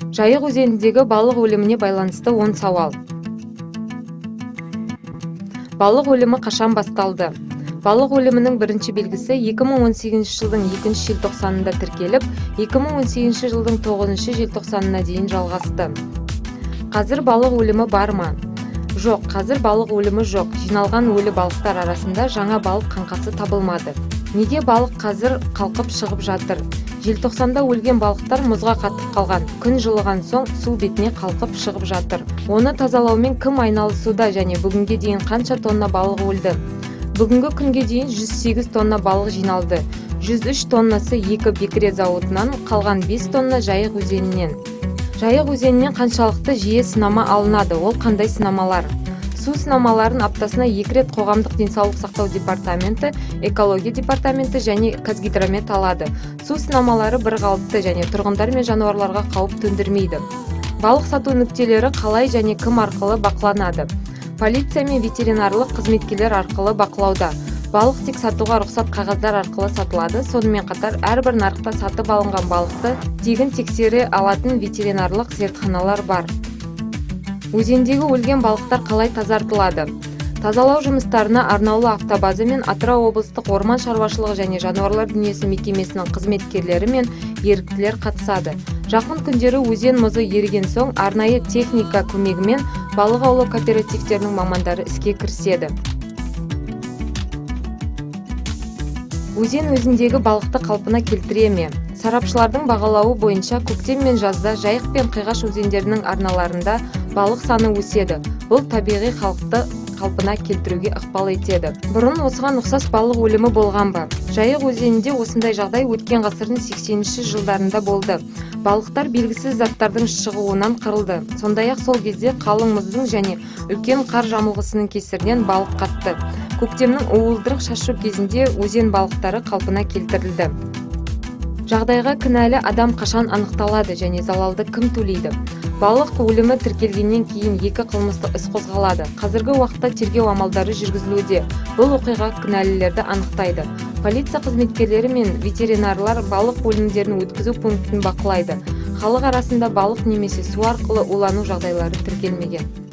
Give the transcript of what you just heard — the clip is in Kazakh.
Жайық өзеніндегі балық өліміне байланысты 10 сауал. Балық өлімі қашан басталды? Балық өлімінің бірінші белгісі 2018 жылдың 2 желтоқсанында тіркеліп, 2018 жылдың 9 желтоқсанына дейін жалғасты. Қазір балық өлімі бар ма? Жоқ, қазір балық өлімі жоқ. Жиналған өлі балықтар арасында жаңа балық қаңқасы табылмады. Неге балық қазір қалқып шығып жатыр? Желтоқсанда өлген балықтар мұзға қатып қалған. Күн жылыған соң су бетіне қалқып шығып жатыр. Оны тазалаумен кім айналысуда және бүгінге дейін қанша тонна балық өлді? Бүгінгі күнге дейін 108 тонна балық жиналды. 103 тоннасы екі бекіре зауытынан, қалған 5 тонна Жайық өзенінен. Жайық өзенінен қаншалықты жиі сынама алынады? Ол қандай сынамалар? Су сынамаларын аптасына 2 рет қоғамдық денсаулық сақтау департаменті, экология департаменті және Қазгидромет алады. Су сынамалары бірқалыпты және тұрғындар мен жануарларға қауіп төндірмейді. Балық сату нүктелері қалай және кім арқылы бақыланады? Полиция мен ветеринарлық қызметкерлер арқылы бақылауда. Балық тек сатуға рұқсат қағаздар арқылы сатылады. Сонымен қатар әрбір нарықта сатып алынған балықты тегін тексере алатын ветеринарлық зертханалар бар. Өзендегі өлген балықтар қалай тазартылады? Тазалау жұмыстарына арнаулы автобаза мен Атырау облыстық орман шаруашылығы және жануарлар дүниесі мекемесінің қызметкерлері мен еріктілер қатысады. Жақын күндері өзен мұзы еріген соң арнайы техника көмегімен балық аулау кооперативтерінің мамандары іске кіріседі. Өзен өзіндегі балықты қалпына келтіре ме? Сарапшылардың бағалауы бойынша көктем мен жазда Жайық пен Қиғаш өзендерінің арналарында балық саны өседі. Бұл табиғи халықты қалпына келтіруге ықпал етеді. Бұрын осыған ұқсас балық өлімі болған ба? Жайық өзенінде осындай жағдай өткен ғасырдың 80-ші жылдарында болды. Балықтар белгісіз заттардың шығуынан қырылды. Сондай-ақ сол кезде қалың мұздың және үлкен қар жамылғысының кесірінен балық қатты. Көктемнің уылдырық шашу кезінде өзен балықтары қалпына келтірілді. Жағдайға кінәлі адам қашан анықталады және залалды кім төлейді? Балық өлімі тіркелгеннен кейін 2 қылмыстық іс қозғалады. Қазіргі уақытта тергеу амалдары жүргізілуде. Бұл оқиға кінәлілерді анықтайды. Полиция қызметкерлері мен ветеринарлар балық өлімдерін өткізу пунктін бақылайды. Халық арасында балық немесе су арқылы улану жағдайлары тіркелмеген.